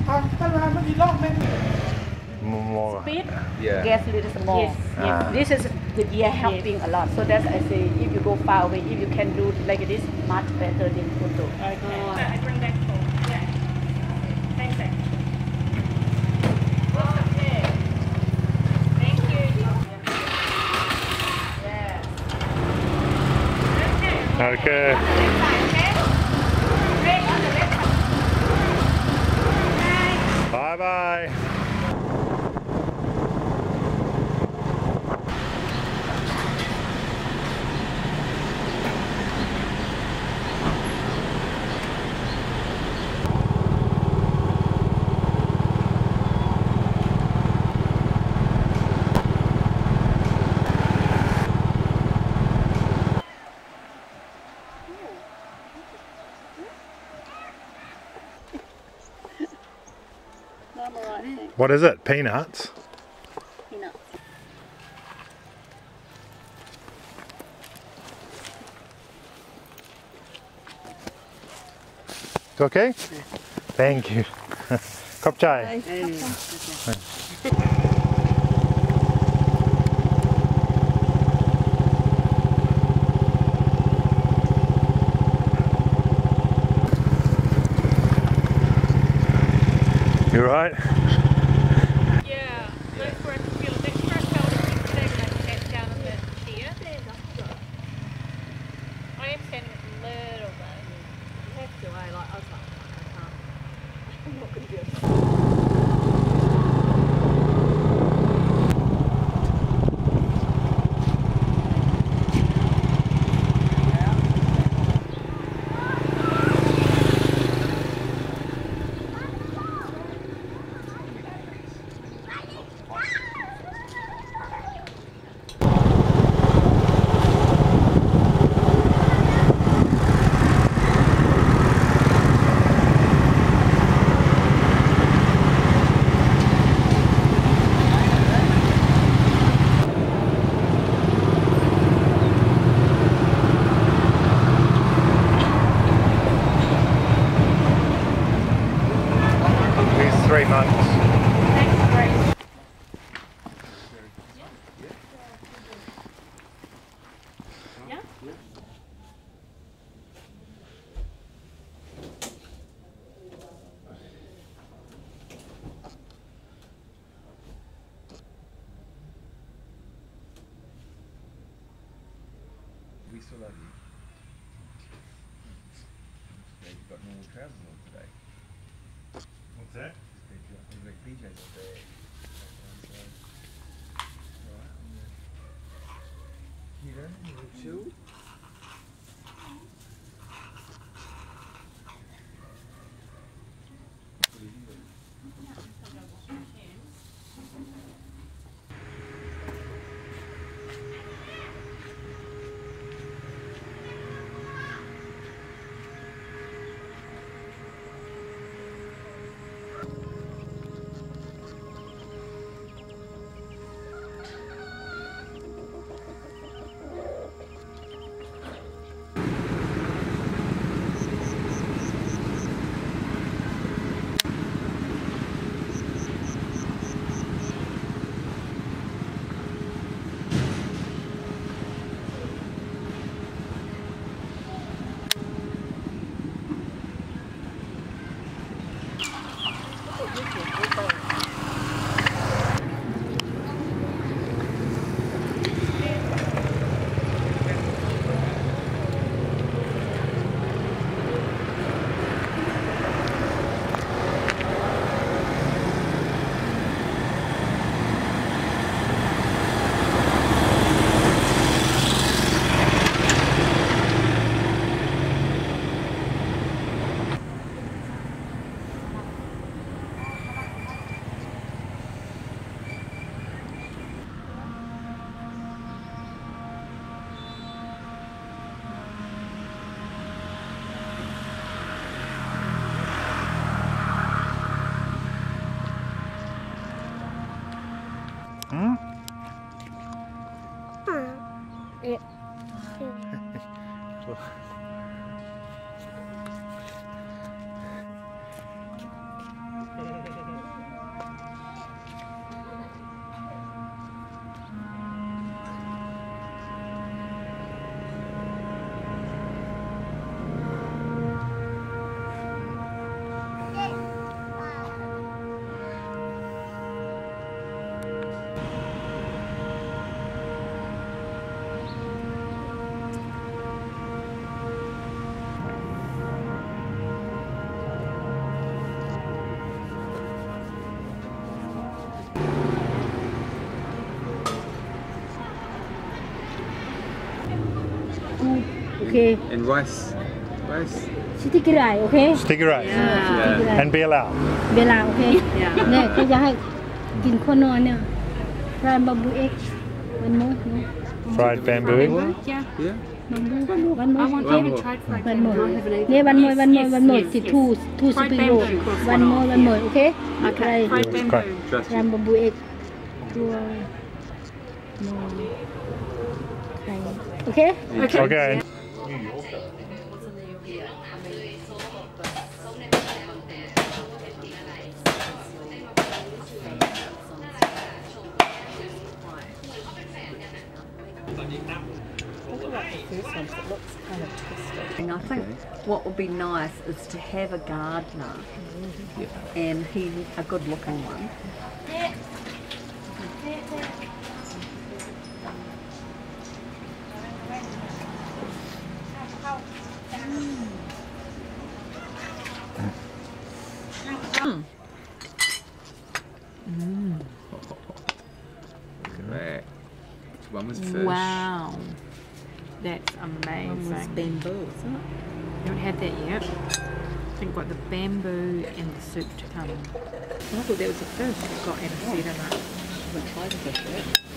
More. Speed, Yeah. gas a little small. Yes, yes. This is the gear helping a lot. So that's I say if you go far away, if you can do like this, much better than photo. Okay. I bring that for. Yeah. Thanks. Okay. Thank you. Yeah. Okay. Left side, okay? Brake on the left side. Bye bye. What is it? Peanuts? Peanuts. It's okay? Thank you. Khop chai. You right? Yeah. Look for it to feel a bit stressed out if you take that head down a bit here. I am standing a little bit. You have to. I was like, I can't. I'm not going to do it. These 3 months. We still love you. Yeah, you've got normal trousers on today. What's that? You've got PJs all day. Alright, you know, you look chill. Okay. And rice. Rice. Sticky rice, okay? Sticky rice. Sticky rice. And be allowed. เวลาโอเคเนี่ยเขาจะให้กินข้าวนอนเนี่ยร้านบาบูเอ็กวันโม Fried bamboo. Yeah. Yeah. วันโม I want to even try fried วันโม bamboo. เนี่ยวันโมสิทูสปริงโรวันโมโอเค Okay, fried bamboo. Trust ร้าน you. บาบูเอ็กตัวโมไข่โอเค Okay. And I think what would be nice is to have a gardener, and he a good-looking one. Look at that. One was fish. Wow. That's amazing. Bamboo, isn't it? Haven't had that yet. I think got the bamboo and the soup to come. I thought that was a fish that got anesthetic in it. I haven't tried the fish yet.